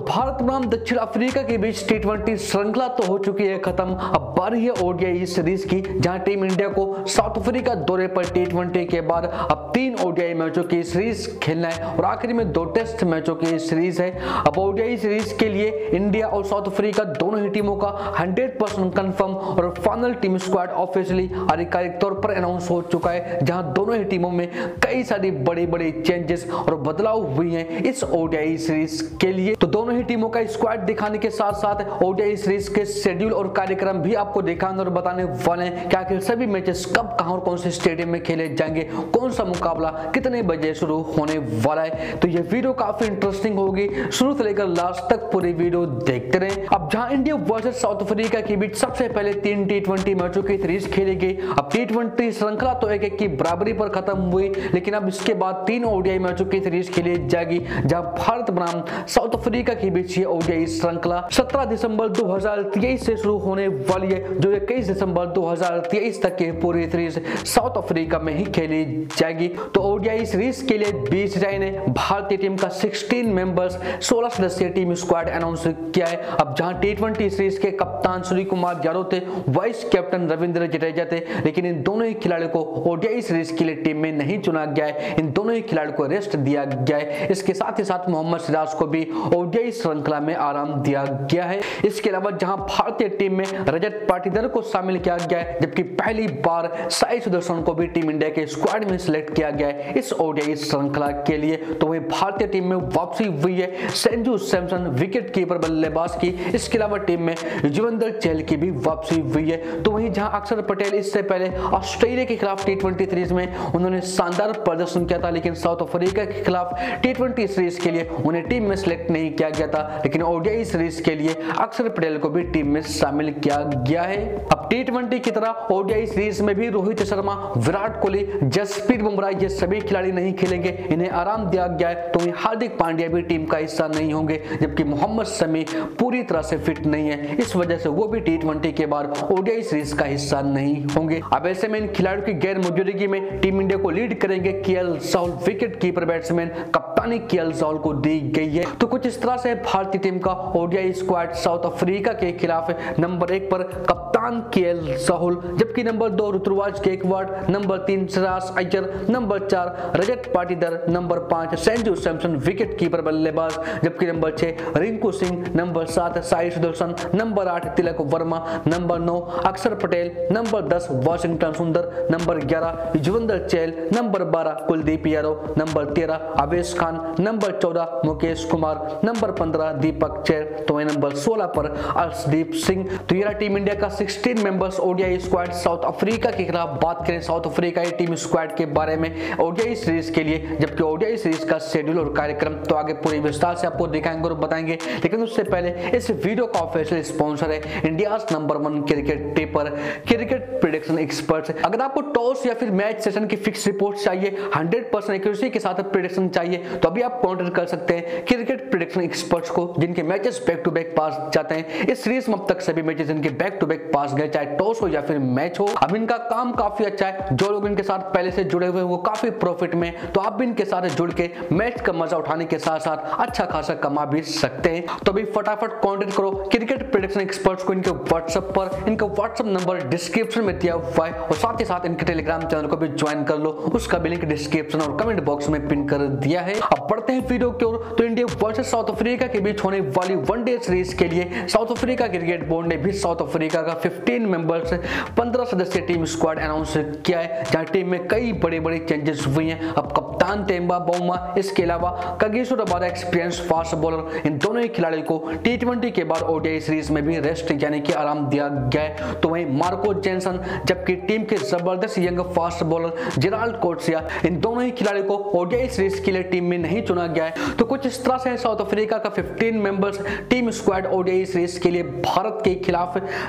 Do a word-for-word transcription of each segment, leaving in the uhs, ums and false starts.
भारत बनाम दक्षिण अफ्रीका के बीच टी ट्वेंटी श्रृंखला तो हो चुकी है खत्म। अब बारी है ओडीआई सीरीज की, जहां टीम इंडिया को साउथ अफ्रीका दौरे पर टी ट्वेंटी के बाद अब तीन ओडीआई मैचों की सीरीज खेलना है और आखिरी में दो टेस्ट मैचों की सीरीज है। अब ओडीआई सीरीज के लिए इंडिया और साउथ अफ्रीका दोनों ही टीमों का हंड्रेड परसेंट कंफर्म और फाइनल टीम स्क्वाड ऑफिशियली आधिकारिक तौर पर अनाउंस हो चुका है, जहां दोनों ही टीमों में कई सारी बड़ी बड़ी चेंजेस और बदलाव हुई हैं इस ओडीआई सीरीज के लिए। तो दोनों ही टीमों का स्क्वाड दिखाने के साथ साथ ओडीआई सीरीज के शेड्यूल और कार्यक्रम भी आपको दिखाने और बताने वाले हैं कि आखिर सभी मैचेस कब, कहां और कौन से स्टेडियम में खेले जाएंगे, कौन सा मुकाबला कितने बजे शुरू होने वाला है। तो ये वीडियो काफी इंटरेस्टिंग होगी, शुरू से लेकर लास्ट तक पूरी वीडियो देखते रहें। अब जहां इंडिया वर्सेस साउथ अफ्रीका के बीच सबसे पहले तीन टी ट्वेंटी मैचों की सीरीज खेली गई। अब टी ट्वेंटी श्रृंखला तो एक एक की बराबरी पर खत्म हुई, लेकिन अब इसके बाद तीन ओडीआई मैचों की सीरीज खेली जाएगी, जहां भारत बनाम साउथ अफ्रीका के बीच ये ओडीआई श्रृंखला सत्रह दिसंबर दो हज़ार तेईस से शुरू होने वाली है, जो इक्कीस दिसंबर दो हज़ार तेईस तक की पूरी सीरीज साउथ अफ्रीका में ही खेली जाएगी। तो ओडीआई सीरीज के लिए बीसीसीआई ने भारतीय टीम का सोलह मेंबर्स सोलह सदस्यीय टीम स्क्वाड अनाउंस किया है। अब जहां टी ट्वेंटी सीरीज के कप्तान सूर्य कुमार यादव थे, वाइस कैप्टन रविंद्र जडेजा थे, लेकिन इन दोनों ही खिलाड़ियों को ओडीआई सीरीज के लिए टीम में नहीं चुना गया है। इन दोनों ही खिलाड़ियों को रेस्ट दिया गया है। इसके साथ ही साथ मोहम्मद सिराज को भी ओडीआई श्रृंखला में आराम दिया गया है। इसके अलावा जहां भारतीय टीम में रजत पाटीदार को शामिल किया गया है, जबकि पहली बार साई सुदर्शन को भी टीम इंडिया के स्क्वाड में सिलेक्ट किया गया है इस ओडीआई श्रृंखला के लिए। तो वही भारतीय टीम में वापसी हुई है संजू सैमसन विकेट कीपर बल्लेबाज की। इसके अलावा टीम में युजवेंद्र चहल की भी वापसी हुई है। तो वहीं जहां अक्षर पटेल इससे पहले ऑस्ट्रेलिया के खिलाफ टी ट्वेंटी सीरीज में उन्होंने शानदार प्रदर्शन किया था, लेकिन साउथ अफ्रीका के खिलाफ टी ट्वेंटी सीरीज के लिए उन्हें टीम में सिलेक्ट नहीं किया गया था, लेकिन ओडीआई सीरीज के लिए अक्षर पटेल को भी टीम में शामिल किया गया है। अब टी ट्वेंटी की तरह ओडीआई सीरीज में भी रोहित शर्मा, विराट कोहली, जसप्रीत बुमराह ये सभी खिलाड़ी नहीं खेलेंगे, इन्हें आराम दिया गया है। तो हार्दिक पांड्या भी टीम का हिस्सा नहीं होंगे, जबकि मोहम्मद शमी पूरी तरह से फिट नहीं है, इस वजह से वो भी टी ट्वेंटी के बाद ओडीआई सीरीज का हिस्सा नहीं होंगे। अब ऐसे में इन खिलाड़ियों की गैर मौजूदगी में टीम इंडिया को लीड करेंगे KL Rahul, wicket keeper batsman, कप्तानी केएल राहुल को दी गई है। तो कुछ इस तरह से भारतीय टीम का ओडीआई स्क्वाड साउथ अफ्रीका के खिलाफ नंबर एक पर कप्तान केएल राहुल, जबकि नंबर दो ऋतुराज गायकवाड़, नंबर तीन सिराज अय्यर, नंबर चार रजत पाटीदार, नंबर पांच संजू सैमसन विकेट कीपर बल्लेबाज, जबकि नंबर छह रिंकू सिंह, नंबर सात साई सुदर्शन, नंबर आठ तिलक वर्मा, नंबर नौ अक्षर पटेल, नंबर दस वाशिंगटन सुंदर, नंबर ग्यारह युजवेंद्र चहल, नंबर बारह कुलदीप यादव, नंबर तेरह अवेश खान, नंबर चौदह मुकेश कुमार, नंबर पंद्रह दीपक चेर, तो नंबर सोलह पर अर्शदीप सिंह। तो ये टीम इंडिया का सोलह members ODI squad South Africa के खिलाफ। बात करें साउथ अफ्रीका की टीम स्क्वाड के बारे में ओडीआई सीरीज के लिए, जबकि ओडीआई सीरीज का शेड्यूल और कार्यक्रम तो आगे पूरी विस्तार से आपको दिखाएंगे और बताएंगे, लेकिन उससे पहले इस वीडियो का ऑफिशियल स्पॉन्सर है India number one cricket tipper, cricket prediction expert. अगर आपको टॉस या फिर मैच सेशन की फिक्स रिपोर्ट चाहिए, हंड्रेड परसेंट एक्यूरेसी के साथ प्रेडिक्शन चाहिए, तो अभी आप कांटेक्ट कर सकते हैं क्रिकेट प्रेडिक्शन एक्सपर्ट्स को, जिनके matches back to back pass जाते हैं। इस सीरीज में अब तक सभी मैचेस इनके बैक टू बैक पास गए, चाहे टॉस हो या फिर मैच हो। अब इनका काम काफी अच्छा है, जो लोग इनके साथ पहले से जुड़े हुए वो काफी प्रॉफिट में, तो आप भी इनके साथ जुड़ के मैच का मजा उठाने के साथ साथ अच्छा खासा कमा भी सकते हैं। तो अभी फटाफट कांटेक्ट करो क्रिकेट प्रेडिक्शन एक्सपर्ट्स को इनके व्हाट्सएप पर। इनका व्हाट्सएप नंबर डिस्क्रिप्शन में दिया हुआ है, और साथ ही साथ इनके टेलीग्राम चैनल को भी ज्वाइन कर लो, उसका भी लिंक डिस्क्रिप्शन और कमेंट बॉक्स में पिन कर दिया है। अब बढ़ते हैं वीडियो की ओर। तो इंडिया वर्सेस साउथ अफ्रीका के बीच होने वाली वनडे सीरीज के लिए साउथ अफ्रीका क्रिकेट बोर्ड ने भी साउथ अफ्रीका का पंद्रह मेंबर्स पंद्रह सदस्यीय टीम स्क्वाड अनाउंस किया है, जहां टीम में कई बड़े बड़े चेंजेस हुए हैं। अब कप्तान टेम्बा बाउमा, इसके अलावा Kagiso Rabada experience fast bowler, इन दोनों ही खिलाड़ियों को टी ट्वेंटी के बाद ओडीआई सीरीज में भी रेस्ट यानी कि आराम दिया गया है। तो वहीं मार्को जेनसन, जबकि टीम के जबरदस्त young fast bowler Gerald Coetzee, इन दोनों ही खिलाड़ियों को ओडीआई सीरीज के लिए टीम में नहीं चुना गया है। तो कुछ इस तरह से साउथ अफ्रीका का पंद्रह members team squad ODI series के लिए भारत के खिलाफ नंबर एक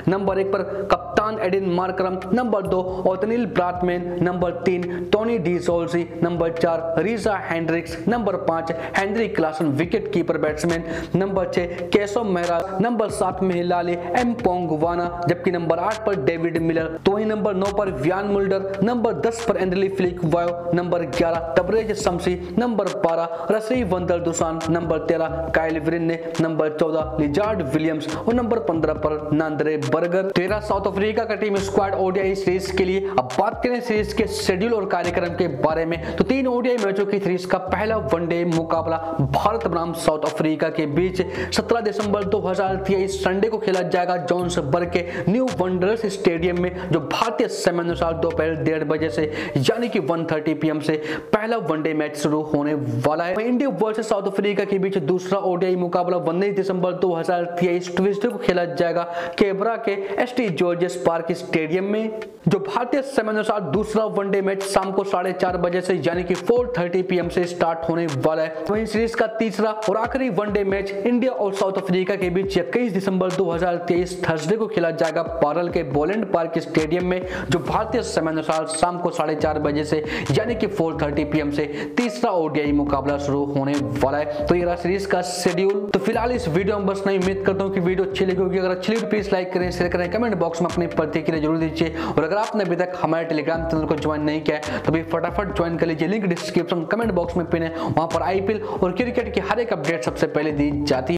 पर कप्तान एडिन मार्करम, नंबर दो ओथनिल ब्राथमैन, नंबर तीन टोनी डी सोल्सी, नंबर चार रीजा हेंड्रिक्स, नंबर पाँच Heinrich Klaasen wicket keeper batsman, number छह केशव मेहरा, नंबर सात में हिलाली एम पोंगवाना, जबकि नंबर आठ पर डेविड मिलर। तो वही नंबर नौ पर व्यान मुल्डर, नंबर दस पर एंड्रली फ्लिक वायो, नंबर ग्यारह तबरेज शमसी, नंबर बारह रसी वंदर दुसान, नंबर तेरह काइल विरिन्ने, नंबर चौदह लिजार्ड विलियम्स और नंबर पंद्रह पर नांद्रे बर्गर। तेरह साउथ अफ्रीका का टीम स्क्वाड ओडीआई सीरीज के लिए। अब बात करें सीरीज के शेड्यूल और कार्यक्रम के बारे में, तो तीन ओडीआई मैचों की सीरीज का पहला वनडे मुकाबला भारत बनाम साउथ अफ्रीका के बीच सत्रह दिसंबर दो हज़ार तेईस संडे को खेला जाएगा जोहान्सबर्ग के न्यू वंडरस स्टेडियम में, जो भारतीय समय अनुसार दोपहर डेढ़ बजे से यानी कि एक तीस पी एम से पहला वनडे मैच शुरू होने वाला है। इंडिया वर्सेस साउथ अफ्रीका के बीच दूसरा ओडीआई मुकाबला उन्नीस दिसंबर दो हज़ार तेईस ट्यूसडे को खेला जाएगा केबरा के एसटी जॉर्जेस पार्क स्टेडियम में, जो भारतीय समय अनुसार दूसरा वनडे मैच शाम को साढ़े चार बजे से यानी कि चार तीस पी एम से स्टार्ट होने वाला है। वहीं सीरीज का तीसरा और आखिरी वनडे मैच इंडिया और साउथ अफ्रीका के बीच इक्कीस दिसंबर दो हज़ार तेईस थर्सडे को खेला जाएगा पारल के बोलैंड पार्क स्टेडियम में, जो भारतीय समय अनुसार शाम को साढ़े चार बजे से यानी कि चार तीस पी एम से तीसरा ओडीआई मुकाबला शुरू होने वाला है। तो ये रहा सीरीज का शेड्यूल। तो फिलहाल इस वीडियो में बस नहीं, उम्मीद करता हूँ कि वीडियो अच्छी लगी होगी। अगर अच्छी लगी तो प्लीज लाइक करें, शेयर करें, कमेंट बॉक्स में अपनी प्रतिक्रिया जरूर दीजिए। और अगर आपने अभी तक हमारे टेलीग्राम चैनल को ज्वाइन नहीं किया है तो भी फटाफट ज्वाइन कर लीजिए, लिंक डिस्क्रिप्शन कमेंट बॉक्स में पिन है, वहां पर आईपीएल और क्रिकेट की हर एक अपडेट सबसे पहले दी जाती है।